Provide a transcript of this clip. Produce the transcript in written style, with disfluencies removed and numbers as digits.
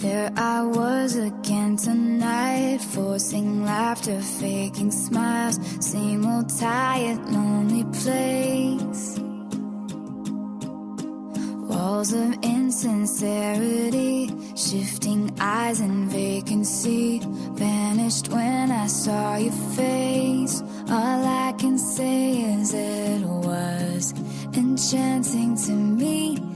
There I was again tonight, forcing laughter, faking smiles. Same old tired, lonely place. Walls of insincerity, shifting eyes and vacancy. Vanished when I saw your face. All I can say is it was enchanting to me.